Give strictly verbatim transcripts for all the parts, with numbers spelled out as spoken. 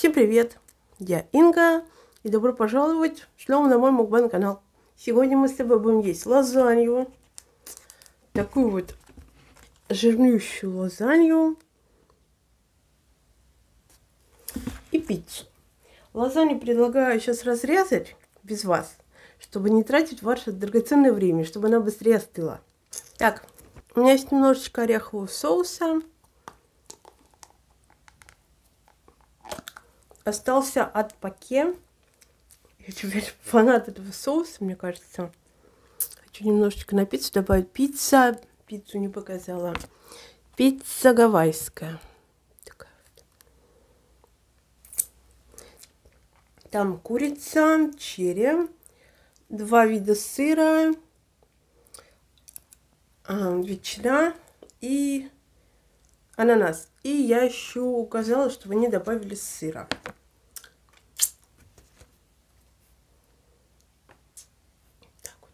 Всем привет! Я Инга, и добро пожаловать снова на мой мукбан канал. Сегодня мы с тобой будем есть лазанью. Такую вот жирнющую лазанью. И пиццу. Лазанью предлагаю сейчас разрезать без вас, чтобы не тратить ваше драгоценное время, чтобы она быстрее остыла. Так, у меня есть немножечко орехового соуса. Остался от паке. Я теперь фанат этого соуса, мне кажется. Хочу немножечко на пиццу добавить. Пицца. Пиццу не показала. Пицца гавайская. Такая вот. Там курица, черри, два вида сыра, ветчина и ананас. И я еще указала, чтобы они добавили сыра. Так вот.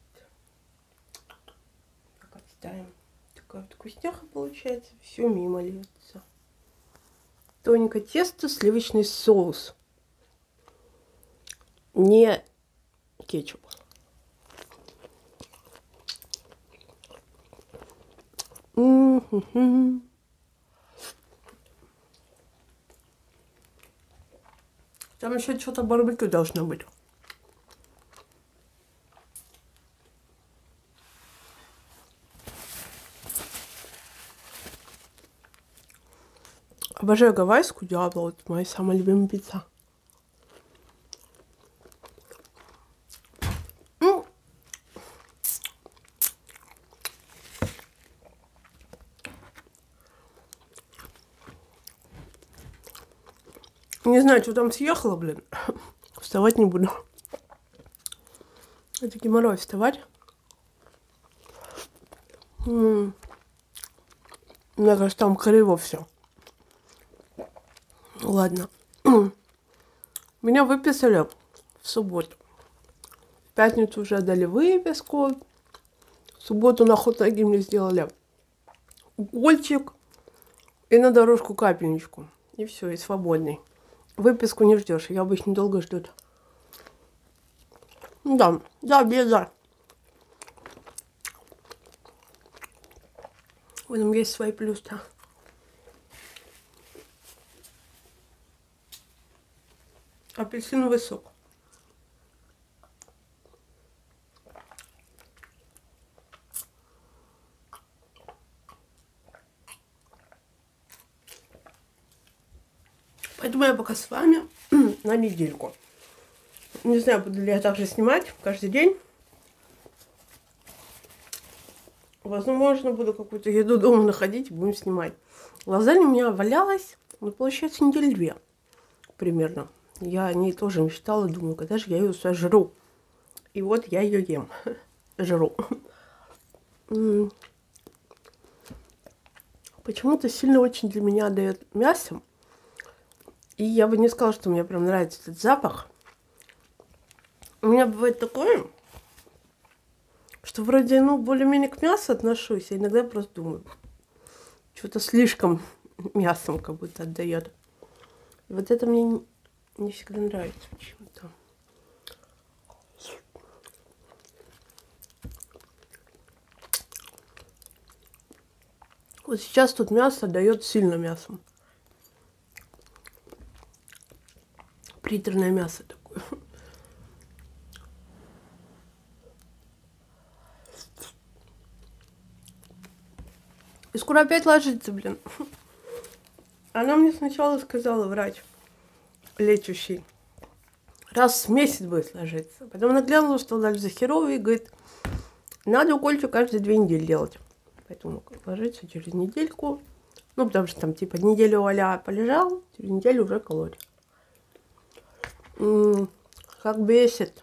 Пока ставим. Такая вот вкусняха получается. Все мимо льется. Тоненькое тесто, сливочный соус. Не кетчуп. Mm-hmm. Там еще что-то барбекю должно быть. Обожаю гавайскую Диабло. Это моя самая любимая пицца. Ну, не знаю, что там съехало, блин. Вставать не буду. Это геморрой вставать. М-м. Мне кажется, там криво все. Ладно. Меня выписали в субботу. В пятницу уже дали выписку. В субботу на хот-доги мне сделали укольчик и на дорожку капельничку. И все, и свободный. Выписку не ждешь. Я обычно долго ждут. Да, да, беда. В этом есть свои плюсы. Апельсиновый сок. Поэтому я пока с вами на недельку. Не знаю, буду ли я также снимать каждый день. Возможно, буду какую-то еду дома находить и будем снимать. Лазанья у меня валялась, ну, получается, недели две примерно. Я о ней тоже мечтала, думаю, когда же я ее сожру. И вот я ее ем. Жру. Почему-то сильно очень для меня дает мясо. И я бы не сказала, что мне прям нравится этот запах. У меня бывает такое, что вроде, ну, более-менее к мясу отношусь, а иногда просто думаю, что-то слишком мясом как будто отдает. И вот это мне не, не всегда нравится почему-то. Вот сейчас тут мясо дает сильно мясом. Приторное мясо такое. И скоро опять ложится, блин. Она мне сначала сказала, врач лечащий, раз в месяц будет ложиться. Потом она глянула, что анализы херовые, и говорит, надо укольчик каждые две недели делать. Поэтому ложится через недельку. Ну, потому что там типа неделю а-ля полежал, через неделю уже колоть. М-м, как бесит.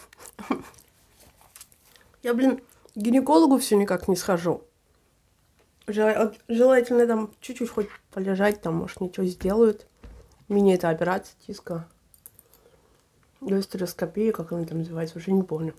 Я, блин, к гинекологу все никак не схожу. Желательно там чуть-чуть хоть полежать, там, может, ничего сделают. Мини это операция тиска. Гастероскопия, как она там называется, уже не помню.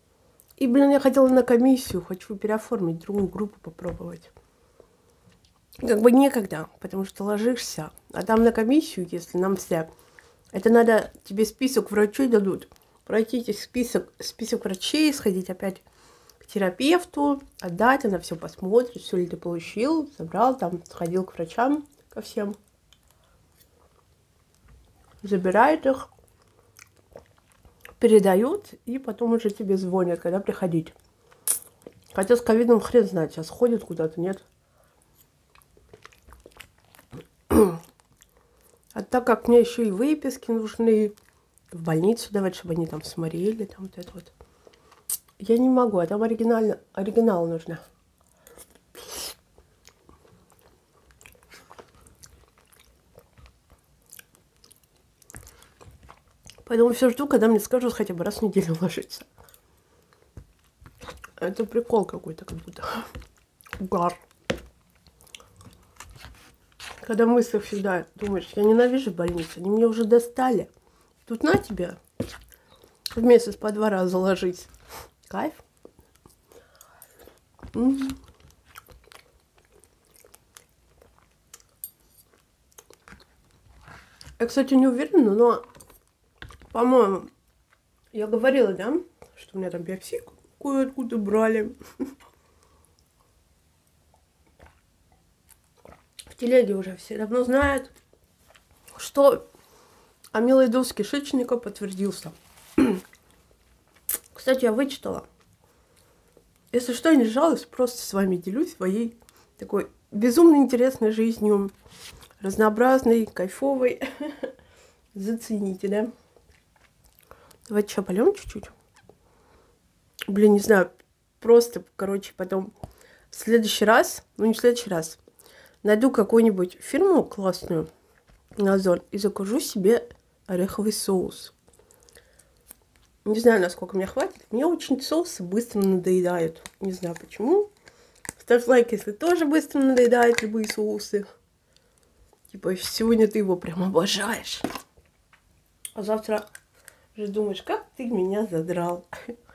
И, блин, я хотела на комиссию, хочу переоформить другую группу попробовать. как бы некогда, потому что ложишься. А там на комиссию, если нам все, это надо, тебе список врачей дадут. Пройти эти список, список врачей, сходить опять к терапевту, отдать, она все посмотрит, все ли ты получил, забрал, там, сходил к врачам, ко всем. Забирает их, передают, и потом уже тебе звонят, когда приходить. Хотя с ковидом хрен знает, сейчас ходят куда-то, нет? А так как мне еще и выписки нужны, в больницу давать, чтобы они там смотрели, там вот это вот. Я не могу, а там оригинально, оригинал нужно. Поэтому все жду, когда мне скажут хотя бы раз в неделю ложиться. Это прикол какой-то, как будто. Угар. Когда мысли всегда думаешь, я ненавижу больницу, они меня уже достали. Тут на тебе в месяц по два раза ложись. Кайф. М-м. Я, кстати, не уверена, но, по-моему, я говорила, да, что у меня там биопсию кое-откуда брали. В телеге уже все давно знают, что амилоидоз кишечника подтвердился. Кстати, я вычитала. Если что, я не жалуюсь, просто с вами делюсь своей такой безумно интересной жизнью, разнообразной, кайфовой. Зацените, да? Давайте еще полем чуть-чуть. Блин, не знаю, просто, короче, потом в следующий раз, ну не в следующий раз, найду какую-нибудь фирму классную на Озон и закажу себе ореховый соус. Не знаю, насколько мне хватит. Мне очень соусы быстро надоедают. Не знаю почему. Ставь лайк, если тоже быстро надоедают любые соусы. Типа, сегодня ты его прям обожаешь. А завтра уже думаешь, как ты меня задрал.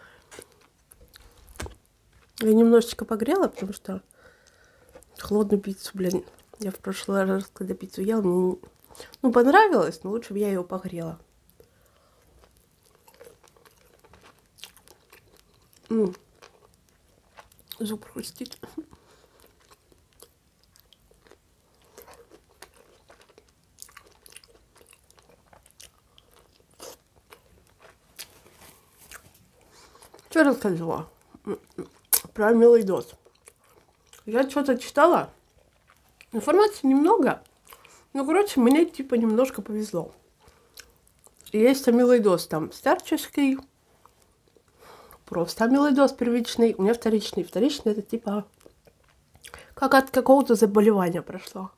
Я немножечко погрела, потому что холодную пиццу, блин, я в прошлый раз, когда пиццу ела, мне, ну, понравилось, но лучше бы я ее погрела. М-м. Зуб хрустит. Что рассказывала про амилоидоз? Я что-то читала. Информации немного. Ну, короче, мне типа немножко повезло. Есть амилоидоз там старческий, просто амилоидоз первичный, у меня вторичный. Вторичный это типа как от какого-то заболевания прошло.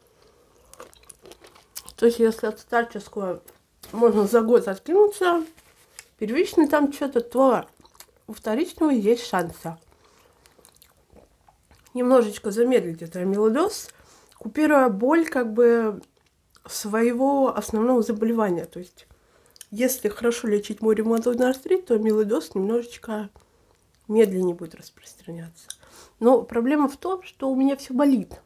То есть если от старческого можно за год откинуться, первичный там что-то, то у вторичного есть шансы немножечко замедлить этот амилоидоз, купируя боль как бы своего основного заболевания. То есть если хорошо лечить мой ревматоидный артрит, то амилоидоз немножечко медленнее будет распространяться. Но проблема в том, что у меня все болит.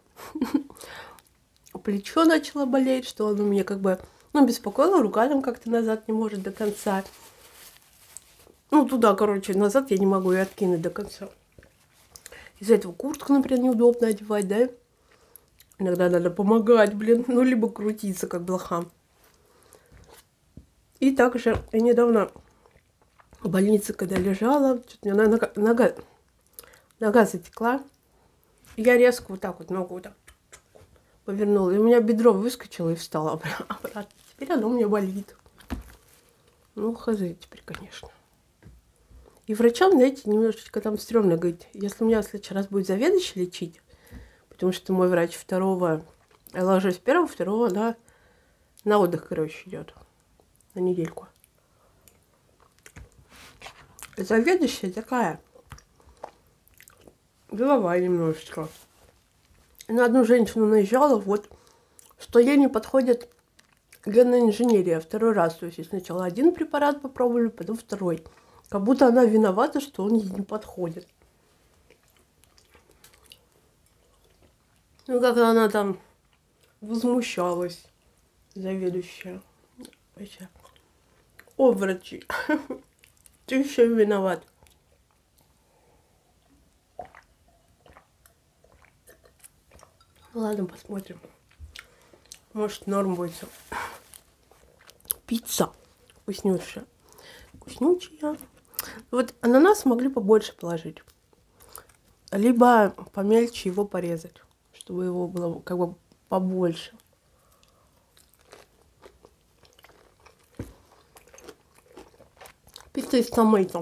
Плечо начало болеть, что оно меня как бы, ну, беспокоило, рука там как-то назад не может до конца. Ну, туда, короче, назад я не могу ее откинуть до конца. Из-за этого куртку, например, неудобно одевать, да? Иногда надо помогать, блин, ну, либо крутиться, как блоха. И также я недавно в больнице, когда лежала, что-то у меня нога, нога, нога затекла. Я резко вот так вот ногу вот так повернула, и у меня бедро выскочило и встало обратно. Теперь оно у меня болит. Ну, хз теперь, конечно. И врачам, знаете, немножечко там стрёмно говорить, если у меня в следующий раз будет заведующий лечить, потому что мой врач второго, я ложусь первого, второго, да, на отдых, короче, идет на недельку. Заведующая такая деловая немножечко. На одну женщину наезжала, вот, что ей не подходит генная инженерия второй раз. То есть сначала один препарат попробовали, потом второй. Как будто она виновата, что он ей не подходит. Ну, как она там возмущалась, заведующая. Вообще. О, врачи, ты еще виноват. Ладно, посмотрим. Может, норм будет. Пицца вкуснющая. Вкуснючая. Вот ананас могли побольше положить. Либо помельче его порезать, чтобы его было как бы побольше. Пицца из томатов.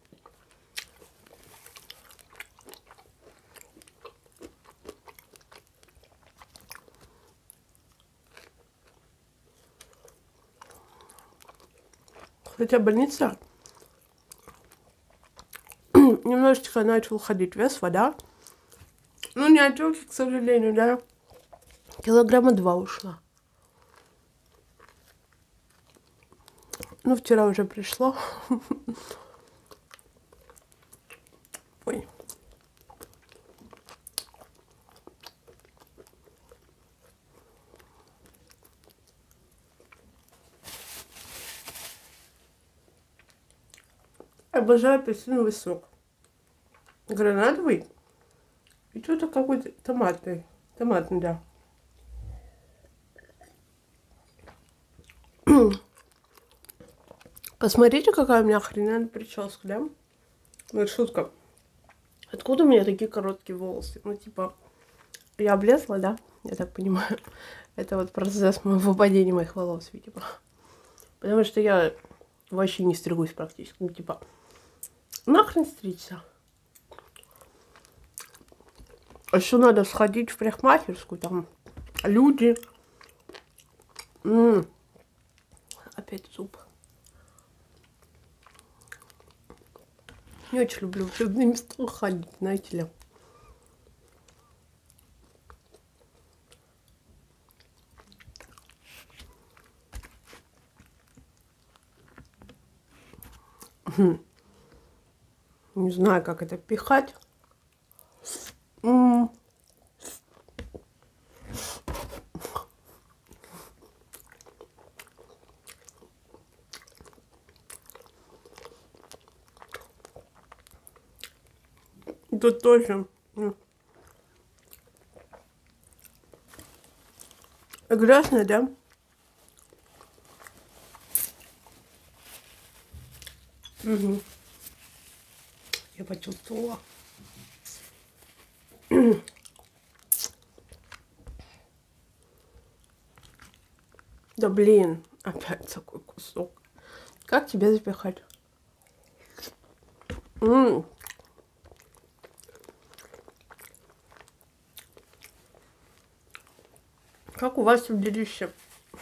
Хотя больница немножечко начал ходить вес, вода. Ну, не отеки, к сожалению, да. Килограмма два ушла. Ну, вчера уже пришло. Ой. Обожаю апельсиновый сок. Гранатовый. И что-то какой-то томатный. Томатный, да. Посмотрите, какая у меня охрененная прическа, да? Ну, это шутка. Откуда у меня такие короткие волосы? Ну, типа, я облезла, да? Я так понимаю. Это вот процесс моего падения моих волос, видимо. Потому что я вообще не стригусь практически. Ну, типа, нахрен стричься. А еще надо сходить в парикмахерскую, там люди. М-м. Опять суп. Не очень люблю в учебные места ходить, знаете ли. Не знаю, как это пихать. М-м. Тут тоже грязно, да? Угу. Я почувствовала. Да блин, опять такой кусок. Как тебе запихать? М-м. Как у вас в делище?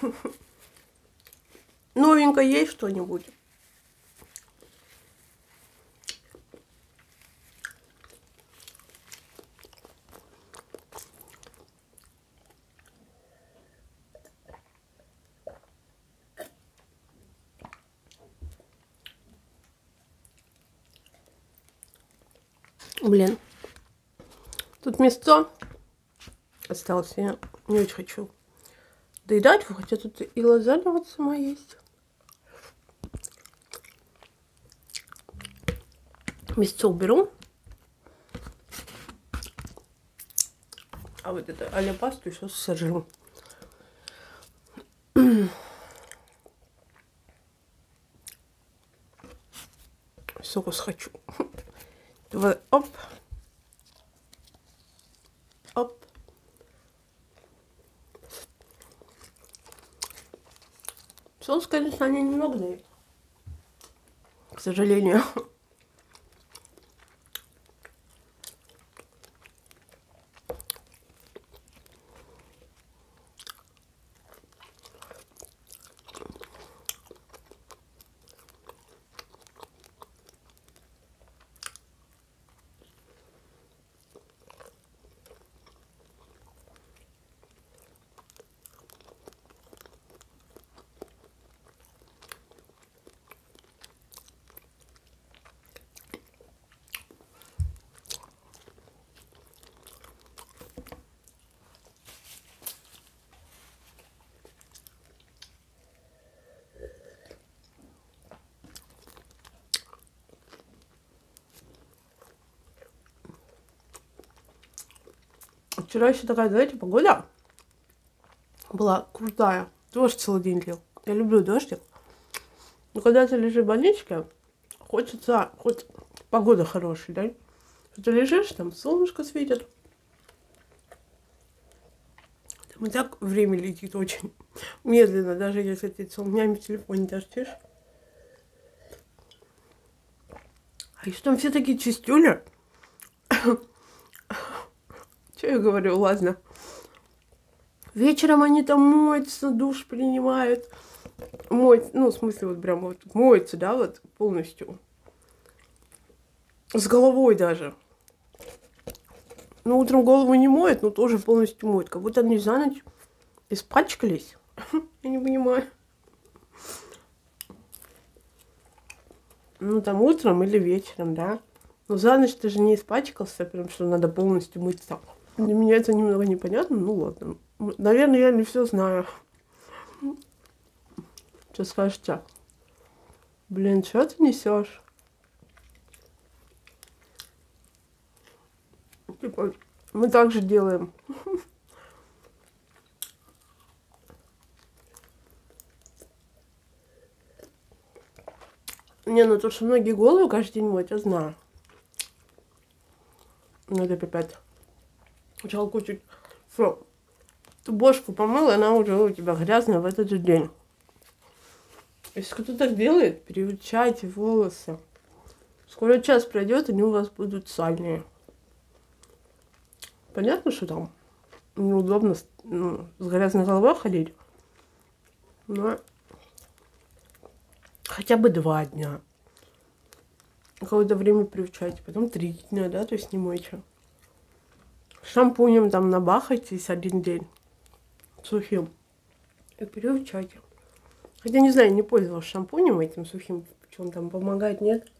Новенько есть что-нибудь? Блин. Тут мясо осталось. Я не очень хочу доедать, хотя тут и лазанья вот сама есть. Мясо уберу. А вот это а-ля пасту сейчас сожру. Соус хочу. Вот, оп. Оп. Соус, конечно, они немного дают. К сожалению. вчера еще такая, знаете, погода была крутая. Дождь целый день лил. Я люблю дождик. Но когда ты лежишь в больничке, хочется, хоть погода хорошая, да? Ты лежишь, там солнышко светит. Там и так время летит очень медленно, даже если ты целыми в телефоне торчишь. А еще там все такие чистюли. Че я говорю, ладно. Вечером они там моются, душ принимают. Моют, ну, в смысле, вот прям вот моются, да, вот полностью. С головой даже. Ну, утром голову не моют, но тоже полностью моют. Как будто они за ночь испачкались. Я не понимаю. Ну, там утром или вечером, да. Но за ночь ты же не испачкался, потому что надо полностью мыться. Для меня это немного непонятно, ну ладно. Наверное, я не все знаю. Что скажете? Блин, что ты несешь? Типа, мы так же делаем. Не, ну то, что многие голову каждый день моют, я знаю. Надо пипать. Жалко чуть. Все. Ты бошку помыла, она уже у тебя грязная в этот же день. Если кто так делает, переучайте волосы. Скоро час пройдет, они у вас будут сальные. Понятно, что там неудобно, ну, с грязной головой ходить. Но хотя бы два дня. Какое-то время приучайте, потом три дня, да, то есть не мойте. Шампунем там набахайтесь один день сухим и приучайте. Хотя не знаю, не пользовалась шампунем этим сухим, что он там помогает, нет.